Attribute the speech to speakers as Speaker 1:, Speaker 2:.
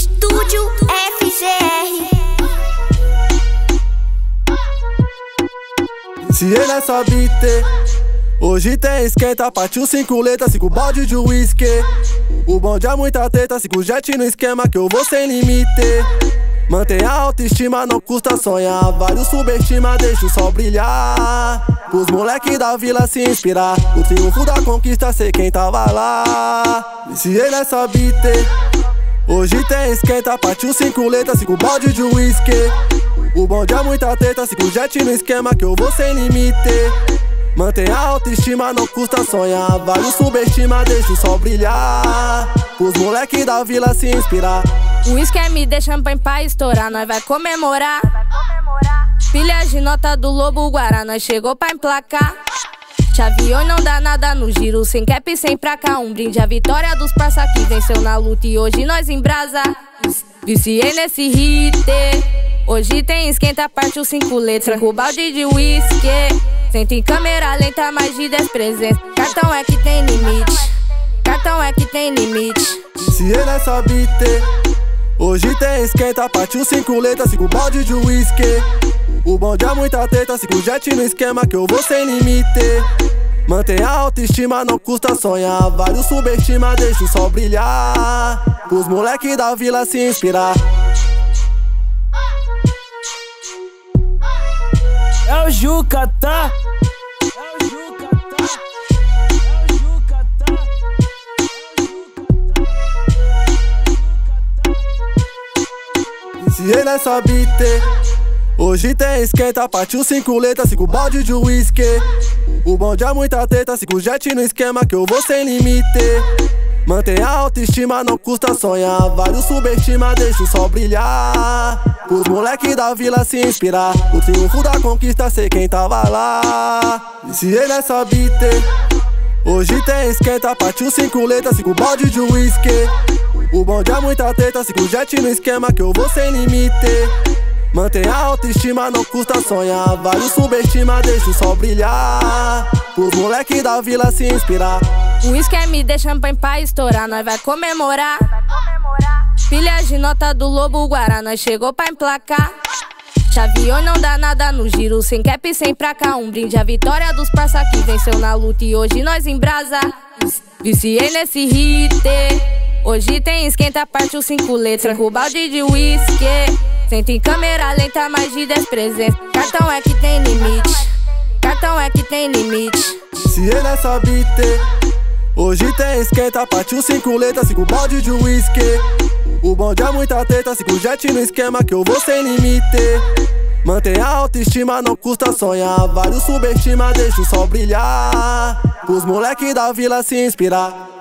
Speaker 1: Estúdio FGR.
Speaker 2: Se ele é só beat, hoje tem esquenta. Partiu 5 letras, 5 balde de uísque. O bonde é muita treta, 5 jet no esquema que eu vou sem limite. Mantenha a autoestima, não custa sonhar. Vários subestima, deixa o sol brilhar. Pros moleque da vila se inspirar. O triunfo da conquista, sei quem tava lá. E se ele é só beat, hoje tem esquenta. Partiu 5 letras, 5 balde de uísque. O bonde é muita treta, 5 jet no esquema que eu vou sem limite. Mantenha a autoestima, não custa sonhar. Vários subestima, deixa o sol brilhar. Pros moleque da vila se inspirar.
Speaker 3: O uísque me dê champanhe pra estourar, nós vai comemorar. Pilhas de nota do Lobo Guará, nós chegou pra emplacar. Chaveou e não dá nada no giro, sem cap, sem praca. Um brinde à vitória dos parça que venceu na luta e hoje nós embrasa. Viciei nesse hit, hoje tem esquenta, partiu 5 letras, 5 balde de uísque. Senta em câmera lenta, mais de 10 presenças. Cartão é que tem limite, cartão é que tem limite.
Speaker 2: Se ele é só beat, hoje tem esquenta. Partiu 5 letras, 5 balde de uísque. O bonde é muita treta, 5 jet no esquema que eu vou sem limite. Mantenha a autoestima, não custa sonhar. Vários subestima, deixa o sol brilhar. Pros moleque da vila se inspirar.
Speaker 4: É o Juca, tá?
Speaker 2: Se ele é só beat, hoje tem esquenta. Partiu 5 letras, 5 balde de uísque. O bonde é muita treta, 5 jet no esquema que eu vou sem limite. Mantenha a autoestima, não custa sonhar. Vários subestima, deixa o sol brilhar. Pros moleque da vila se inspirar. O triunfo da conquista, sei quem tava lá. E se ele é só beat, hoje tem esquenta. Partiu 5 letras, 5 balde de uísque. O bonde é muita treta, 5 jet no esquema que eu vou sem limite. Mantenha a autoestima, não custa sonhar. Vários subestima, deixa o sol brilhar. Pros moleque da vila se inspirar.
Speaker 3: O uísque me dê champanhe pra estourar, nós vai comemorar. Pilhas de nota do Lobo Guará, nós chegou pra emplacar. Chaveou e não dá nada no giro, sem cap, sem praca. Um brinde à vitória dos parça que venceu na luta e hoje nós embrasa. Viciei nesse hit, hoje tem esquenta, partiu 5 letras, 5 balde de uísque. Senta em câmera lenta, mais de 10 presenças. Cartão é que tem limite, cartão é que tem limite.
Speaker 2: Se ele é só beat, hoje tem esquenta. Partiu 5 letras, 5 balde de uísque. O bonde é muita treta, 5 jet no esquema que eu vou sem limite. Mantenha a autoestima, não custa sonhar. Vários subestima, deixa o sol brilhar. Pros moleque da vila se inspirar.